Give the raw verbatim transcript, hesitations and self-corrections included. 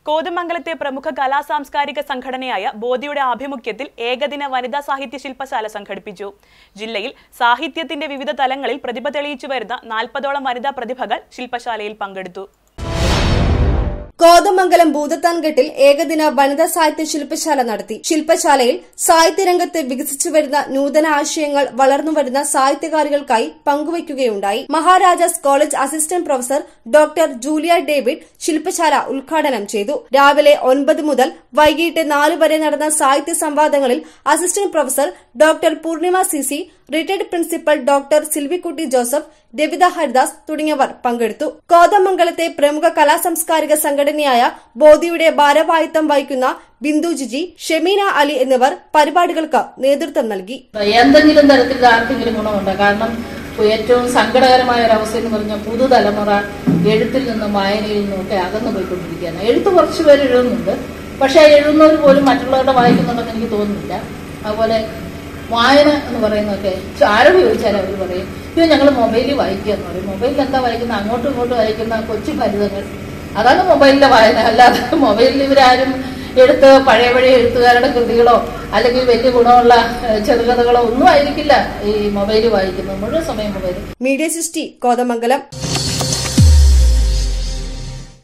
കോതമംഗലത്തെ പ്രമുഖ കലാ സാംസ്കാരിക സംഘടനയായ ബോധിയുടെ ആഭിമുഖ്യത്തിൽ ഏകദിന വനിതാ സാഹിത്യ ശില്പശാല സംഘടിപ്പിച്ചു. ജില്ലയിൽ സാഹിത്യത്തിന്റെ വിവിധ തലങ്ങളിൽ പ്രതിഭ തെളിയിച്ചു വരുന്ന നാൽപ്പതോളം വനിതാ പ്രതിഭകൾ ശില്പശാലയിൽ പങ്കെടുത്തു. കോതമംഗലം ഭൂതത്താൻകെട്ടിൽ ഏകദിന വനിതാ സാഹിത്യ ശില്പശാല നടത്തി. ശില്പശാലയിൽ സാഹിത്യരംഗത്ത് വികസിച്ചു വരുന്ന നൂതന ആശയങ്ങൾ വളർന്നുവരുന്ന സാഹിത്യകാരികൾക്കായി പങ്കുവയ്ക്കുകയുണ്ടായി. Maharajas college assistant professor doctor Julia David ശില്പശാല ഉദ്ഘാടനം ചെയ്തു. രാവിലെ ഒൻപത് മുതൽ വൈകിട്ട് നാല് വരെ നടന്ന സാഹിത്യ സംവാദങ്ങളിൽ assistant professor doctor Poornima C C, retired principal doctor Silvikutty Joseph, Ravitha Haridas തുടങ്ങിയവർ പങ്കെടുത്തു. കോതമംഗലത്തെ പ്രമുഖ കലാസാംസ്കാരിക സംഘടനയായ ബോധിയുടെ ഭാരവാഹിത്വം വഹിക്കുന്ന ബിന്ദു ജിജി, ഷെമീന അലി എന്നിവർ പരിപാടികൾക്ക് നേതൃത്വം നൽകി. എന്തെങ്കിലും തരത്തിൽ ആർക്കെങ്കിലും ഗുണമുണ്ട്. കാരണം ഏറ്റവും സങ്കടകരമായ ഒരു അവസ്ഥ എന്ന് പറഞ്ഞാൽ പുതുതലമുറ എഴുത്തിൽ നിന്നും വായനയിൽ നിന്നും ഒക്കെ അകന്നു പോയിക്കൊണ്ടിരിക്കുകയാണ്. എഴുത്ത് കുറച്ചുപേർ എഴുതുന്നുണ്ട്, പക്ഷെ എഴുതുന്നവർ പോലും മറ്റുള്ളവരുടെ വായിക്കുന്നുണ്ടെന്ന് എനിക്ക് തോന്നുന്നില്ല. അതുപോലെ വായന എന്ന് പറയുന്നതൊക്കെ ആരോട് ചോദിച്ചാലും അവർ പറയും, ഇത് ഞങ്ങൾ മൊബൈലിൽ വായിക്കുക എന്ന് പറയും. മൊബൈലിൽ എന്താ വായിക്കുന്ന? അങ്ങോട്ടും ഇങ്ങോട്ടും വായിക്കുന്ന കൊച്ചു ഫലിതങ്ങൾ, അതാണ് മൊബൈലിലെ വായന. അല്ലാതെ മൊബൈലിൽ ഇവരാരും എടുത്ത് പഴയ പഴയ എഴുത്തുകാരുടെ കൃതികളോ അല്ലെങ്കിൽ വലിയ ഗുണമുള്ള ചെറുകഥകളോ ഒന്നും ആയിരിക്കില്ല ഈ മൊബൈലിൽ വായിക്കുന്നത്. മുഴുവൻ സമയം മൊബൈൽ. മീഡിയ സൃഷ്ടി കോതമംഗലം.